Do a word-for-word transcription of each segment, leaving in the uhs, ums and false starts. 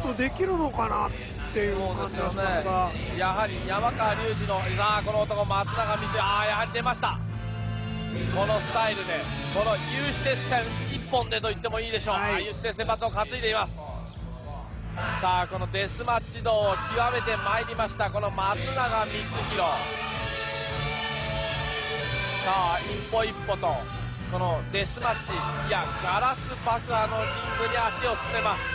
とできるのかなっていう感じがしますが、 ね、やはり山川隆二のさあこの男松永光、ああやはり出ました。このスタイルでこの有刺鉄線一本でと言ってもいいでしょう、はい、有刺鉄線バトンを担いでいます。さあこのデスマッチ道を極めてまいりましたこの松永光弘。さあ一歩一歩とこのデスマッチ、いやガラス爆破のリングに足を進めます。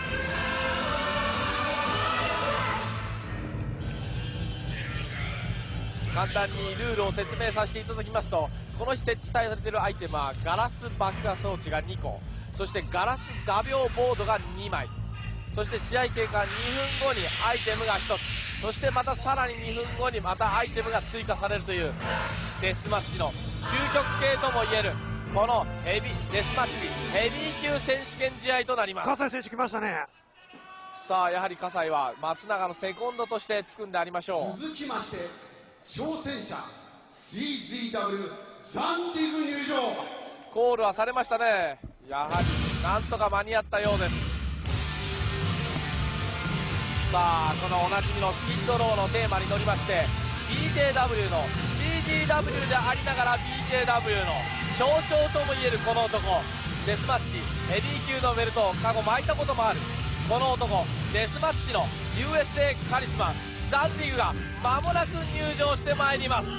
簡単にルールを説明させていただきますと、この日設置されているアイテムはガラス爆破装置がにこ、そしてガラス画鋲ボードがにまい、そして試合経過にふんごにアイテムがひとつ、そしてまたさらににふんごにまたアイテムが追加されるというデスマッチの究極系ともいえるこのヘビデスマッチヘビー級選手権試合となります。 葛西選手来ましたね。 さあやはり葛西は松永のセコンドとしてつくんでありましょう。 続きまして挑戦者 シーズイーダブリュー ザンディグ入場。 コールはされましたね。やはりなんとか間に合ったようです。さあこのおなじみのスキッドローのテーマに乗りまして ビージェーダブリュー の ビージェーダブリュー でありながら ビージェーダブリュー の象徴ともいえるこの男、デスマッチヘビー級のベルトを過去巻いたこともあるこの男、デスマッチの ユーエスエー カリスマザンディグが間もなく入場してまいります。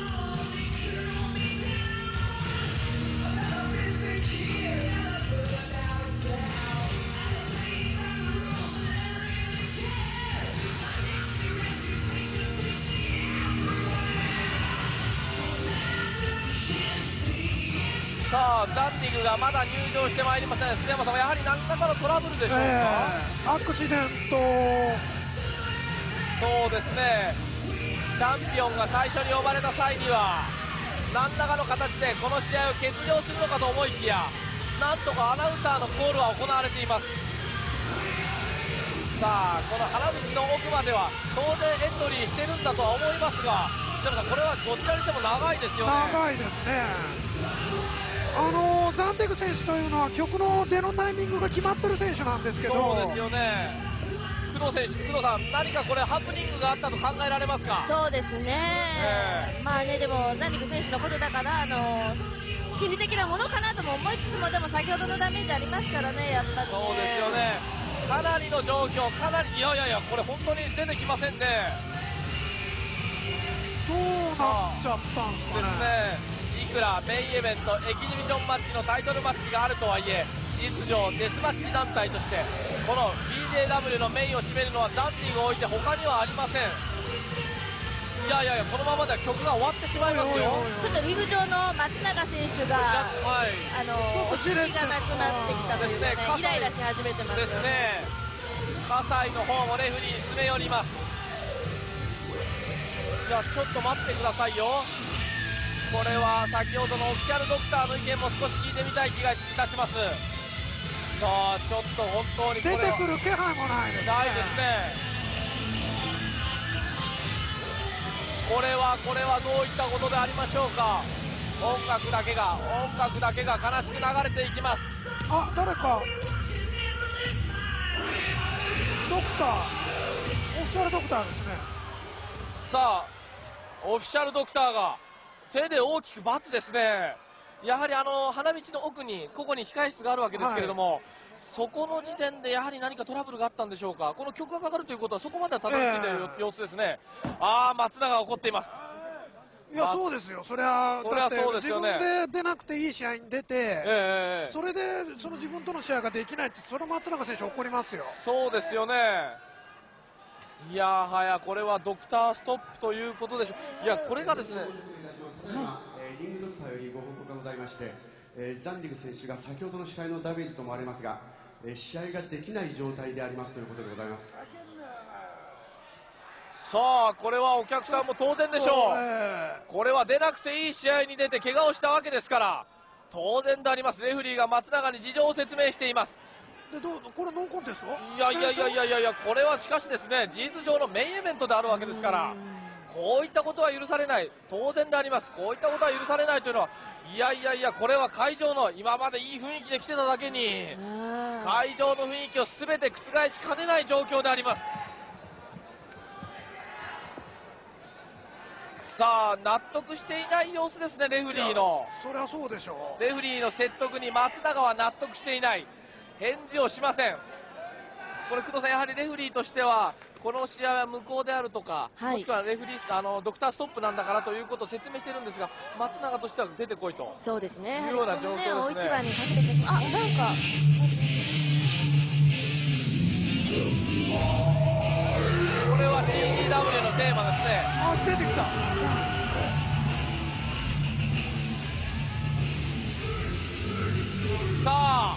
さあザンディグがまだ入場してまいりません。須山さんはやはり何らかのトラブルでしょうか。 えー、アクシデント。 そうですね、チャンピオンが最初に呼ばれた際には何らかの形でこの試合を欠場するのかと思いきや、なんとかアナウンサーのコールは行われています。さあこの花道の奥までは当然エントリーしてるんだとは思いますが、須山さんこれはどちらにしても長いですよね。 長いですね。あのザンディグ選手というのは曲の出のタイミングが決まってる選手なんですけど、 そうですよね。工藤選手、工藤さん、何かこれハプニングがあったと考えられますか。 そうですね、えー、まあね、でもザンディグ選手のことだからあの心理的なものかなとも思いつつも、でも先ほどのダメージありますからね、やっぱり、ね、 そうですよね、かなりの状況、かなり、いやいやいや、これ本当に出てきませんね。 どうなっちゃったんですかね。 ですね、いくらメインイベントエキシビションマッチのタイトルマッチがあるとはいえ、事実上デスマッチ団体としてこの ビージェーダブリュー のメインを占めるのはザンディグを置いて他にはありません。いやいやいや、このままでは曲が終わってしまいますよ。 ちょっとリング上の松永選手が、はい、あの落ち着きがなくなってきたというか、ね、イライラし始めてますよですね。葛西の方もレフェリーに詰め寄ります。じゃあちょっと待ってくださいよ。これは先ほどのオフィシャルドクターの意見も少し聞いてみたい気がいたします。さあちょっと本当にこれは出てくる気配もないですね。 ないですね。これはこれはどういったことでありましょうか。音楽だけが音楽だけが悲しく流れていきます。 あ、誰かドクター、オフィシャルドクターですね。 さあオフィシャルドクターが手で大きく×ですね。やはりあの花道の奥にここに控室があるわけですけれども、はい、そこの時点でやはり何かトラブルがあったんでしょうか。この曲がかかるということはそこまではたどり着いている様子ですね。ああ、松永が怒っています。 いや、そうですよ、それはそれはそうですよね。 自分で出なくていい試合に出て、 えー、 それでその自分との試合ができないって、それ松永選手怒りますよ。 そうですよね。いやはやこれはドクターストップということでしょう。いや、これがですね、 リングドクターよりご報告がございまして、えー、ザンディグ選手が先ほどの試合のダメージと思われますが、えー、試合ができない状態でありますということでございます。 さあこれはお客さんも当然でしょう。これは出なくていい試合に出て怪我をしたわけですから当然であります。レフェリーが松永に事情を説明しています。 でどうこれノーコンテスト？ いやいやいやいやいやいや、これはしかしですね、事実上のメインイベントであるわけですから、 こういったことは許されない、当然であります。こういったことは許されないというのは、いやいやいや、これは会場の今までいい雰囲気で来てただけに、会場の雰囲気を全て覆しかねない状況であります。さあ、納得していない様子ですね、レフリーの。 そりゃそうでしょう。 レフリーの説得に松永は納得していない、返事をしません。これ工藤さん、やはりレフリーとしてはこの試合は無効であるとか、はい、もしくはレフリーあのドクターストップなんだからということを説明しているんですが、松永としては出てこいと、 そうですね、 いうような状況ですね。 大一番にかけて、あ、なんかこれは シーティーダブリュー のテーマですね。 あ、出てきた。 さあ、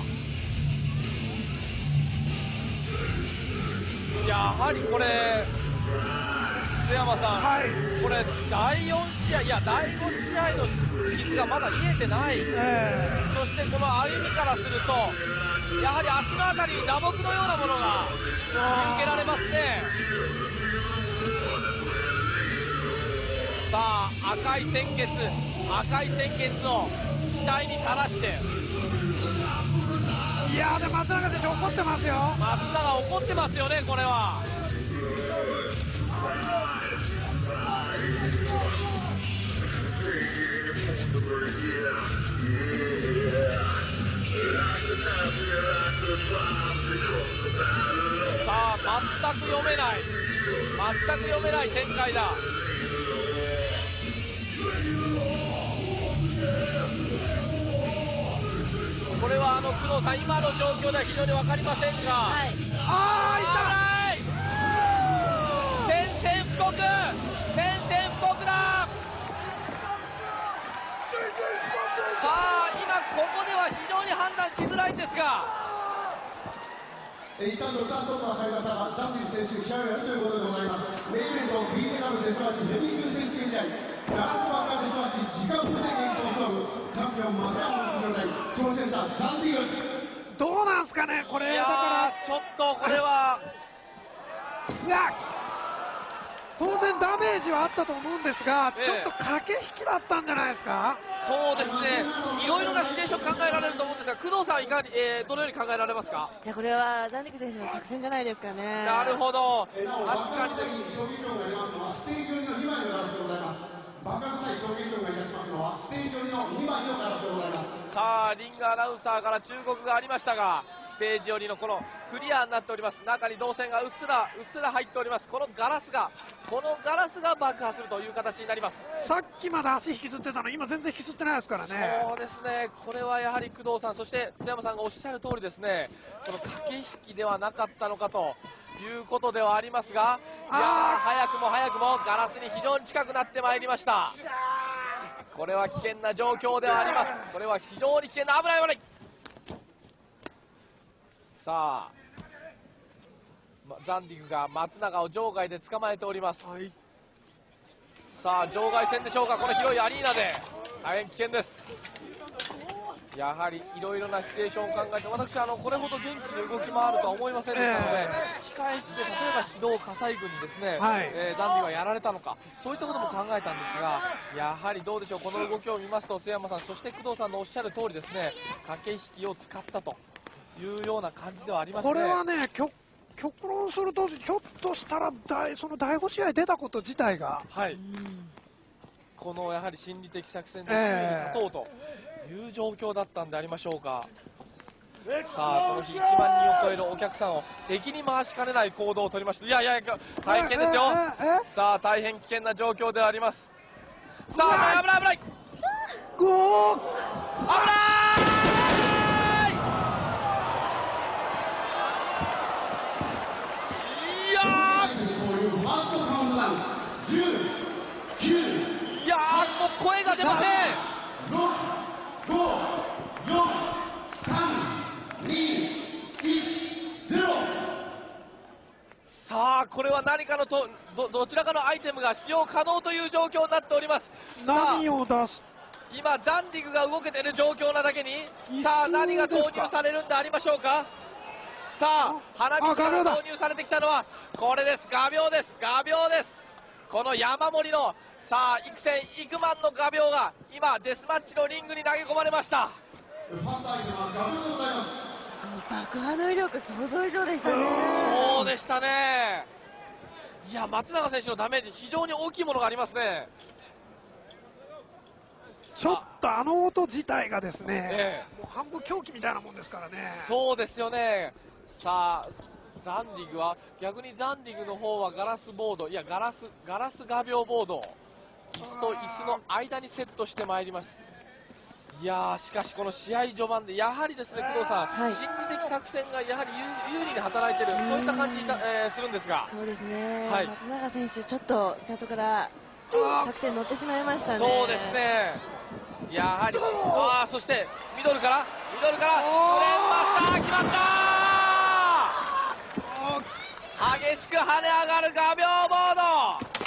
やはりこれ須山さん、はい、これだいよん試合、いやだいご試合の実がまだ見えてない、えー、そしてこの歩みからするとやはり足のあたりに打撲のようなものが見受けられますね。さあ、赤い鮮血、赤い鮮血を額に垂らして、 いやーで松永選手怒ってますよ。 松永怒ってますよね、これは。さあ、全く読めない全く読めない展開だ。これはあの工藤さん、今の状況では非常に分かりませんが、はい、あー、痛い、宣戦布告、宣戦布告だ。さあ、今ここでは非常に判断しづらいんですが、 一旦ドクターストップが入りましたが、ザンディル選手、試合をやるということでございます。メインイベント、ビーテカムデスマッチ、ヘビー級選手権試合、ガラスバッカーデスマッチ、時間無制限競争部、チャンピオン、松山の次の挑戦者、ザンディル。 どうなんすかね、これ、だからちょっとこれは、 いや、当然ダメージはあったと思うんですが、 ええ、 ちょっと駆け引きだったんじゃないですか。 そうですね、いろいろなシチュエーション考えられると思うんですが、工藤さんいかに、えー、どのように考えられますか。 いや、これはザンディク選手の作戦じゃないですかね。 なるほど、 確かにです。衝撃音が出ますのはステージ寄りのにまいのガラスでございます。爆発際衝撃音がいたしますのはステージ寄りのにまいのガラスでございます。 さあ、リングアナウンサーから忠告がありましたが、ステージ寄りのこのクリアになっております。中に導線がうっすらうっすら入っております。このガラスがこのガラスが爆破するという形になります。 さっきまで足引きずってたの今全然引きずってないですからね。 そうですね、これはやはり工藤さん、そして津山さんがおっしゃる通りですね、この駆け引きではなかったのかということではありますが、いや早くも早くもガラスに非常に近くなってまいりました。これは危険な状況ではあります。これは非常に危険な、危ない危ない。さあ、ザンディグが松永を場外で捕まえております、はい、さあ場外戦でしょうか。この広いアリーナで大変危険です。やはりいろいろなシチュエーションを考えて、私あのこれほど元気に動き回るとは思いませんでしたので、えー、控え室で例えば非道火災軍にですね、はい、えー、ザンディグはやられたのか、そういったことも考えたんですが、やはりどうでしょう、この動きを見ますと須山さん、そして工藤さんのおっしゃる通りですね、駆け引きを使ったというような感じではありますね。 これはね、極論するとひょっとしたらだそのだいご試合出たこと自体が、はい、 このやはり心理的作戦で勝とうという状況だったんでありましょうか。さあ、この日いちまんにんを超えるお客さんを敵に回しかねない行動を取りました。いやいや大変ですよ。さあ大変危険な状況ではあります。さあ危ない危ないゴー危ないいやーいやーもう声が出ません。さあこれは何かのと ど, どちらかのアイテムが使用可能という状況になっております。 何を出す、 今ザンディグが動けている状況なだけに、さあ何が投入されるんでありましょうか。さあ花道から投入されてきたのはこれです。画鋲です、画鋲です。 この山盛りのさあ幾千幾万の画鋲が今デスマッチのリングに投げ込まれました。 ファーストアイテムは画鋲でございます。 爆破の威力想像以上でしたね。 そうでしたね。いや松永選手のダメージ非常に大きいものがありますね。 ちょっとあの音自体がですね、 ええ、 もう半分狂気みたいなもんですからね。 そうですよね。さあザンディグは逆にザンディグの方はガラスボード、いやガラスガラス画鋲ボードを椅子と椅子の間にセットしてまいります。いやーしかしこの試合序盤でやはりですね工藤さん、 はい、 心理的作戦がやはり有有利に働いている、そういった感じが、えー、するんですが、 そうですね、 はい、 松永選手ちょっとスタートから作戦乗ってしまいましたね。 そうですね。やはりあーそしてミドルからミドルからブレンマスター決まったー。激しく跳ね上がる画鋲ボード。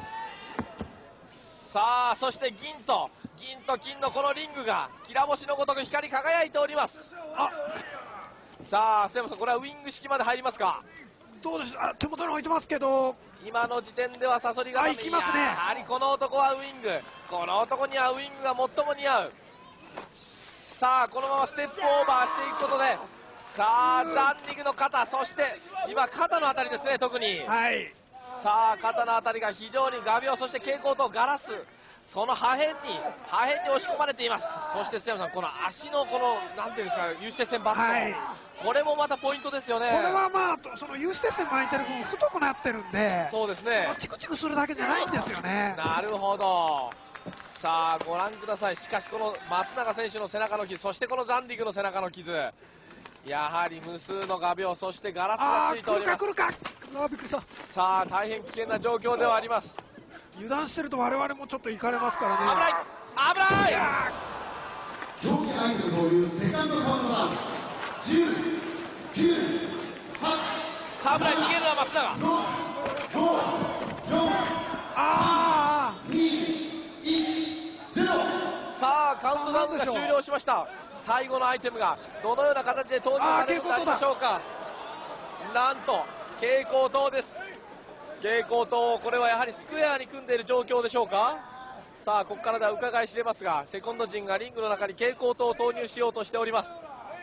さあそして銀と銀と金のこのリングがきら星のごとく光り輝いております。あさあ瀬山さんこれはウイング式まで入りますか。 どうでしょう。あ手元に置いてますけど今の時点ではサソリが行きますね。 やはりこの男はウイング、この男にはウイングが最も似合う。さあこのままステップオーバーしていくことでさあザンディグの肩、そして今肩のあたりですね特に、 はい、 さあ肩のあたりが非常に画鋲、そして蛍光灯ガラス、その破片に破片に押し込まれています。そして須山さんこの足のこのなんていうんですか有刺鉄線バット、はい、これもまたポイントですよね。 これはまあその有刺鉄線巻いてる分太くなってるんで、 そうですね、 チクチクするだけじゃないんですよね。 なるほど。さあご覧ください。しかしこの松永選手の背中の傷、そしてこのザンディグの背中の傷、やはり無数の画鋲、そしてガラスがついております。 来るか来るか、あびっくりした。 さあ大変危険な状況ではあります。 油断してると我々もちょっと行かれますからね。 危ない危ない。 競技アイテム投入セカンドカウントダウンじゅう、きゅう、はち、 さあ危ない、逃げるのは松永。 ご、よん、 あに、いち、ゼロ。 さあカウントダウンが終了しました。最後のアイテムがどのような形で投入されるのでありましょうか。なんと蛍光灯です。蛍光灯、これはやはりスクエアに組んでいる状況でしょうか。さあここからでは伺い知れますが、セコンド陣がリングの中に蛍光灯を投入しようとしております。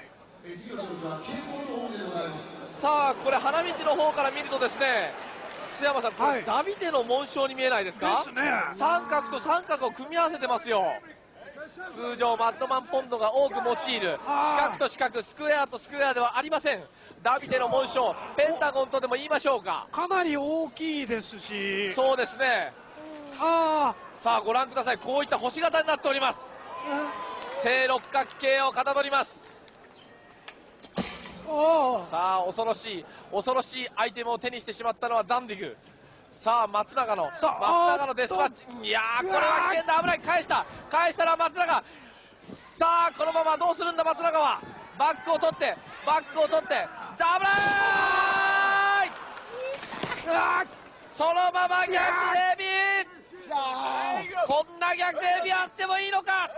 さあこれ花道の方から見るとですね、須山さんこれ、はい、ダビデの紋章に見えないですか。 ですね、 三角と三角を組み合わせてますよ。通常マッドマンポンドが多く用いる四角と四角、スクエアとスクエアではありません。ダビデの紋章、ペンタゴンとでも言いましょうか。 かなり大きいですし、 そうですね。あさあご覧ください、こういった星型になっております。正六角形をかたどります。さあ恐ろしい恐ろしいアイテムを手にしてしまったのはザンディグ。さあ松永の松永のデスマッチ、いやーこれは危険だ、危ない、返した返したら松永。さあこのままどうするんだ松永は。バックを取ってバックを取ってザブライそのまま逆デビー。こんな逆デビーあってもいいのか。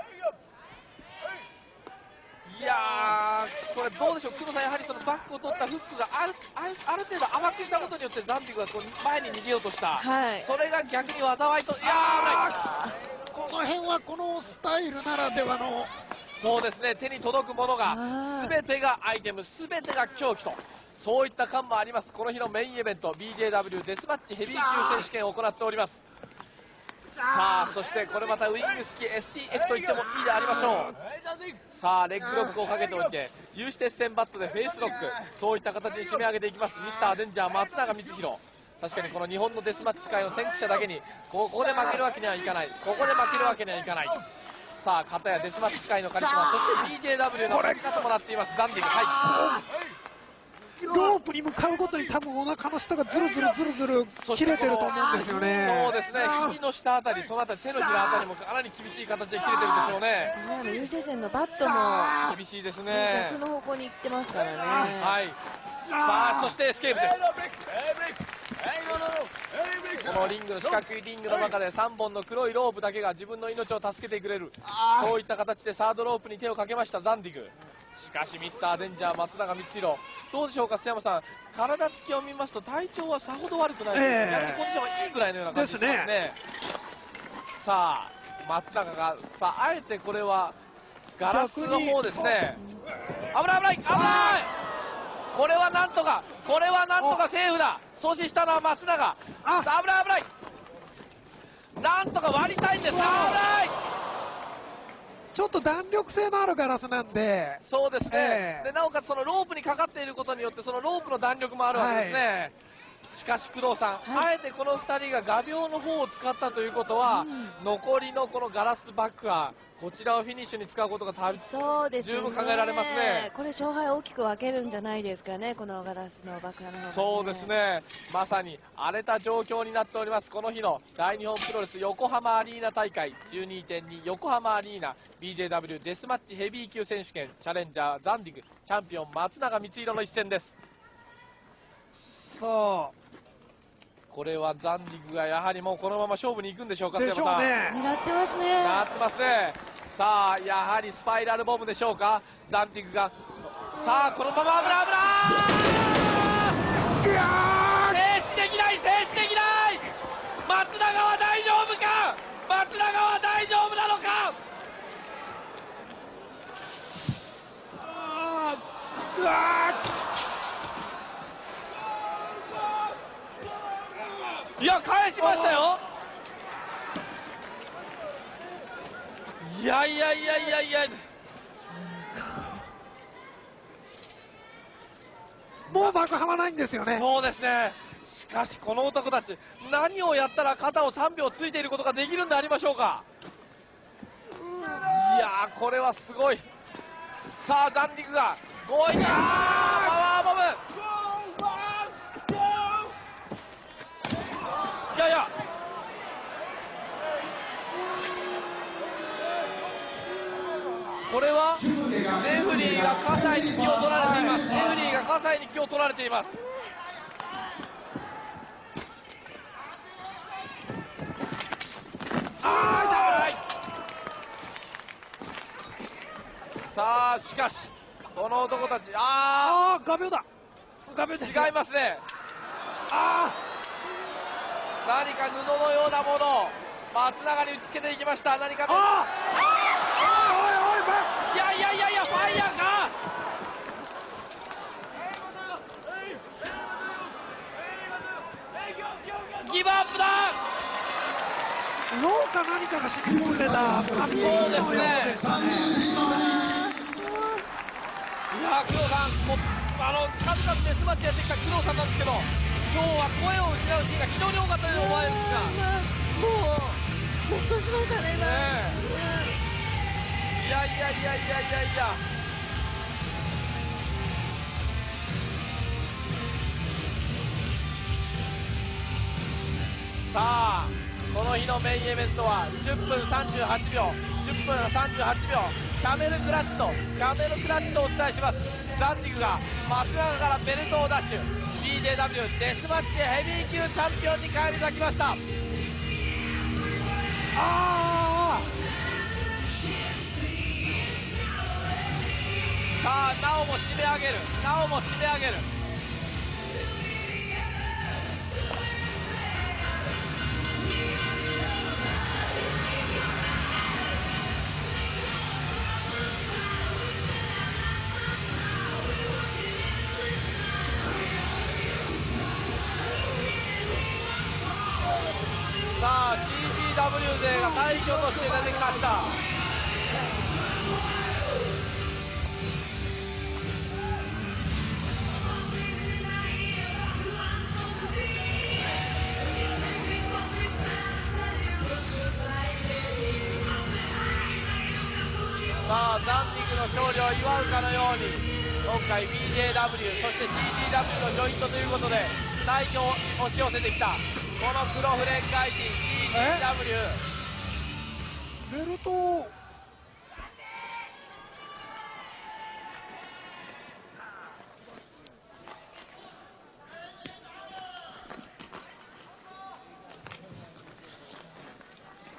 いやーこれどうでしょう工藤さん、やはりそのバックを取ったフックがあるあるある程度甘くしたことによってザンディグがこう前に逃げようとした、はい、それが逆に災いと。いやーこの辺はこのスタイルならではの、 そうですね、手に届くものが全てがアイテム、全てが凶器と、そういった感もあります。この日のメインイベント ビージェーダブリュー デスマッチヘビー級選手権を行っております。さあそしてこれまたウイング式 エスティーエフ と言ってもいいでありましょう。さあレッグロックをかけておいて有刺鉄線バットでフェイスロック、そういった形に締め上げていきますミスターデンジャー松永光弘。確かにこの日本のデスマッチ界の先駆者だけにここで負けるわけにはいかない、ここで負けるわけにはいかない。さあ片やデスマッチ界のカリスマ、そして ビージェーダブリュー の勝ち方もらっていますザンディグ。はいロープに向かうごとに多分お腹の下がズルズルズルズル切れてると思うんですよね。 そうですね、肘の下あたり、そのあたり手のひらあたりもかなり厳しい形で切れてるでしょうね。 有刺鉄線のバットも厳しいですね。 逆の方向に行ってますからね。 はい。さあそしてエスケープです。このリングの四角いリングの中でさんぼんの黒いロープだけが自分の命を助けてくれる、そういった形でサードロープに手をかけましたザンディグ。 しかしミスターデンジャー松永光弘、どうでしょうか、須山さん、体つきを見ますと体調はさほど悪くないです、 ええ逆にコンディションはいいぐらいのような感じがしますね。さあ松永がさあ、あえてこれはガラスの方ですね。危ない危ない危ない、これはなんとかこれはなんとかセーフだ。阻止したのは松永。さあ危ない危ない、なんとか割りたいんです。危ない、 ちょっと弾力性のあるガラスなんで、 そうですね、 ええでなおかつそのロープにかかっていることによってそのロープの弾力もあるわけですね、はしかし工藤さん、 はい、 あえてこのふたりが画鋲の方を使ったということは、うん、残りのこのガラスバックはこちらをフィニッシュに使うことがたそうです、ね、 十分考えられますね。 これ勝敗を大きく分けるんじゃないですかね、このガラスのバックの方が、ね、 そうですね、まさに荒れた状況になっております。この日の大日本プロレス横浜アリーナ大会 じゅうにてんに 横浜アリーナ ビージェーダブリュー デスマッチヘビー級選手権チャレンジャーザンディグチャンピオン松永光弘の一戦です。 さあこれはザンディグがやはりもうこのまま勝負に行くんでしょうか。 でしょうね、 狙ってますね、 狙ってますね。さあやはりスパイラルボムでしょうか、ザンディグがさあこのまま危ない危ない、静止できない静止できない、松永は大丈夫か、松永は大丈夫なのか。 うわいや返しましたよ。いやいやいやいやいや、 もう爆破はないんですよね。 そうですね、しかしこの男たち何をやったら肩をさんびょうついていることができるんでありましょうか。いやーこれはすごい。さあザンディグが強引にパワーボム、いやいやこれはレフリーが葛西に気を取られています。レフリーが葛西に気を取られています。あーさあしかしこの男たちああー画鋲だ、画鋲ー違いますね。 あ何か布のようなものを松永に打ちつけていきました。何かああおいおいいやいやいやいやファイヤーか、ギブアップだ、 ローか何かが沈み込んでた、 そうですね。いや工藤さんもあの数々デスマッチやってきた工藤さんなんですけど、今日は声を失うシーンが非常に多かったように思われるんですが、 もうほっとしましたね今、 ねいやいやいやいやいやいやさあこの日のメインイベントはじゅっぷんさんじゅうはちびょうじゅっぷんさんじゅうはちびょうキャメルクラッチとキャメルクラッチとお伝えします。ザンディグが松永からベルトを奪取、 ビージェーダブリュー デスマッチヘビー級チャンピオンに返り咲きました。 あさあなおも締め上げる、なおも締め上げる。さあ シージーダブリュー 勢が大挙として出てきました。さあザンディグの勝利を祝うかのように今回 ビージェーダブリュー そして シージーダブリュー のジョイントということで大挙を押し寄せてきたこの黒フレン怪人 シージーダブリュー。 ベルト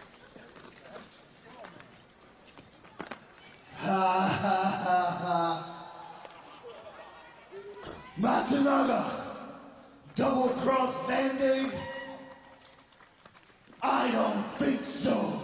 はあはあはあはあ Matsunaga double cross Zandig? I don't think so.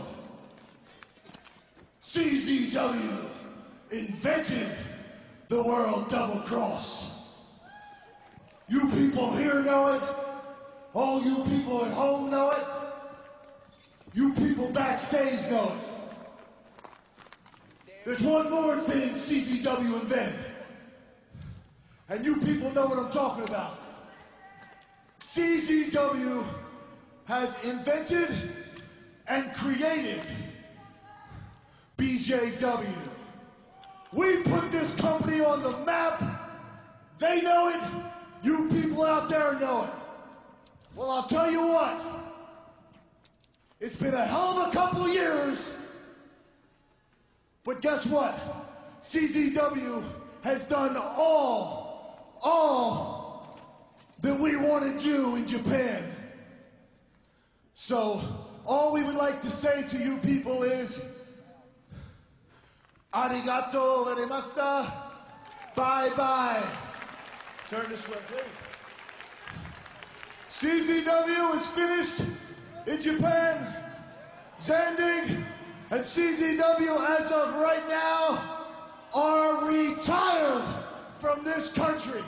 C Z W invented the world double cross. You people here know it. All you people at home know it. You people backstage know it. There's one more thing C Z W invented. And you people know what I'm talking about. C Z W has invented and created B J W. We put this company on the map. They know it. You people out there know it. Well, I'll tell you what. It's been a hell of a couple of years. But guess what? C Z W has done all, all that we want to do in Japan. So, all we would like to say to you people is, arigato gozaimashita, bye-bye. Turn this way, please. C Z W is finished in Japan. Zandig and C Z W, as of right now, are retired from this country.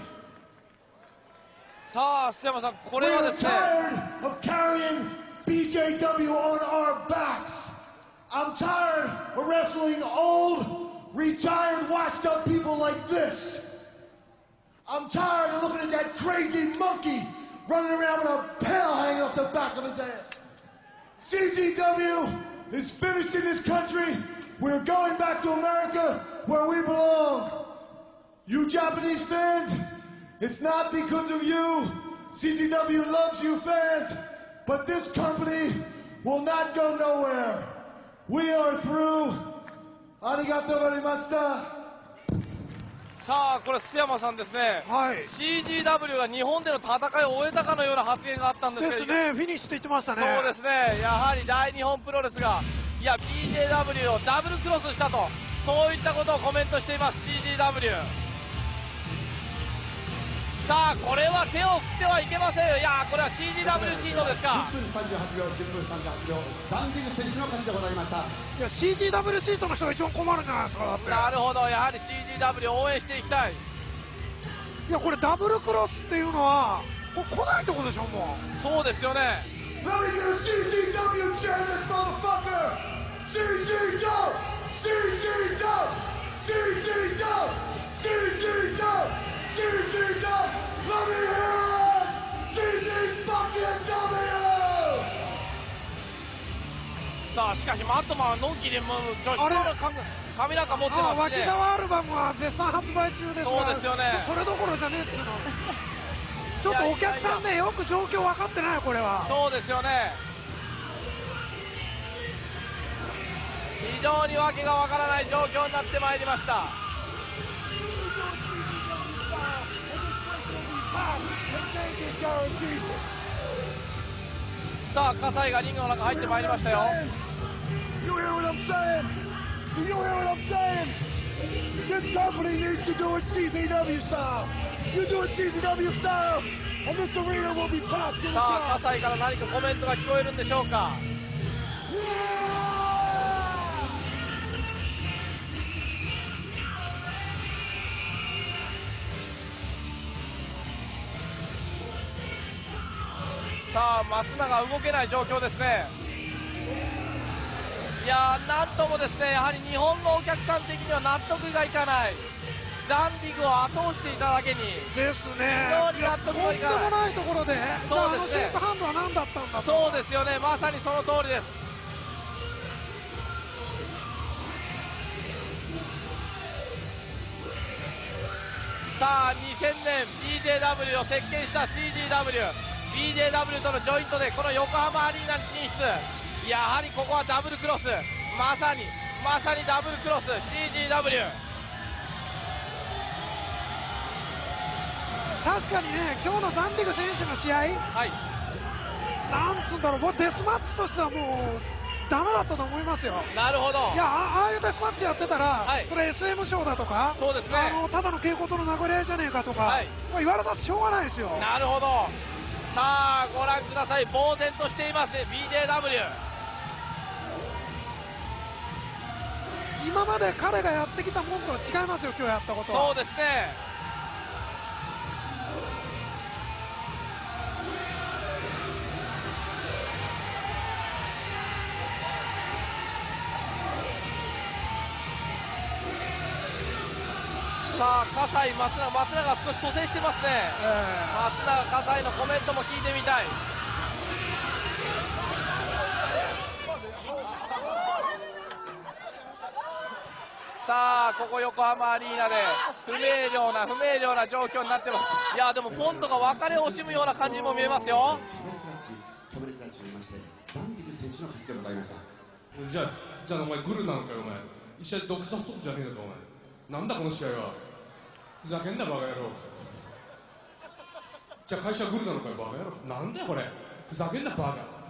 さあ、須山さん、これ We は are ですね、 tired of carrying B J W on our backs. I'm tired of wrestling old, retired, washed up people like this. I'm tired of looking at that crazy monkey running around with a pail hanging off the back of his ass. C Z W is finished in this country. We're going back to America where we belong. You Japanese fans, it's not because of you. C Z W loves you fans, but this company will not go nowhere. We are through. Arigatou gozaimashita. さあ、これ、須山さんですね、 はいシージーダブリュー が日本での戦いを終えたかのような発言があったんですですけど、 ね、フィニッシュと言ってましたね。 そうですね、やはり大日本プロレスが、いや、ビージェーダブリュー をダブルクロスしたと、そういったことをコメントしています、シージーダブリュー。さあ、これは手を振ってはいけませんよ、いや、これは シージーダブリュー シードですか。 いっぷんさんじゅうはちびょう、じゅっぷんさんじゅうはちびょう、ザンディグ選手の勝ちでございました。 いや シージーダブリュー シートの人が一番困るんじゃないですか。だってなるほど、やはり シージーダブリュー を応援していきたい。 いやこれダブルクロスっていうのはこれ来ないってことでしょ。もうそうですよね。 Let me get a C Z W cheer this motherfucker! C Z W! C Z W! C Z W! C Z W! C Z W! Let me hear it! C Z fucking W! さあ、しかしマットマンはのんきでもうあれ髪なんか持ってあますね。 脇川アルバムは絶賛発売中ですからそうですよね。 それどころじゃねえっつうのちょっとお客さんねよく状況分かってないよこれは。 そうですよね。非常にわけがわからない状況になってまいりました。さあ、葛西がリングの中入ってまいりましたよ。 You hear what I'm saying? Do you hear what I'm saying? This company needs to do it C Z W style. You do it C Z W style, and this arena will be packed to the さあ、 top. 葛西から何かコメントが聞こえるんでしょうか。さあ、松永動けない状況ですね。いやー、なんともですね、やはり日本のお客さん的には納得がいかない、ザンディグを後押していただけにですね。 非常に納得がいかない。 とんでもないところでそうですね。 あのシェイクハンドは何だったんだと。 そうですよね、まさにその通りです。さあ、にせんねん ビージェーダブリュー を席巻した シージーダブリュー、 ビージェーダブリュー とのジョイントでこの横浜アリーナに進出。やはりここはダブルクロス、まさにまさにダブルクロス シージーダブリュー。 確かにね今日のザンディグ選手の試合、 はい、 なんつうんだろう、もうデスマッチとしてはもうダメだったと思いますよ。 なるほど。 いや、ああいうデスマッチやってたら、 はい、 それ エスエム 賞だとか、 そうですね、 あのただの稽古との殴り合いじゃねえかとか、 はい、 言われたってしょうがないですよ。 なるほど。さあご覧ください、呆然としていますね ビージェーダブリュー。 今まで彼がやってきたもんとは違いますよ、今日やったことは。 そうですね。さあ葛西、松永、松永が少し蘇生してますね、えー、松永、葛西のコメントも聞いてみたい。さあここ横浜アリーナで不明瞭な不明瞭な状況になってます。いやでもポンドが別れを惜しむような感じにも見えますよ。 じゃあじゃあお前グルなんかよ、お前一緒にドクターストップじゃねえのか、お前なんだこの試合は、ふざけんなバカ野郎。じゃあ会社グルなのかよバカ野郎、なんだよこれ、ふざけんなバカ。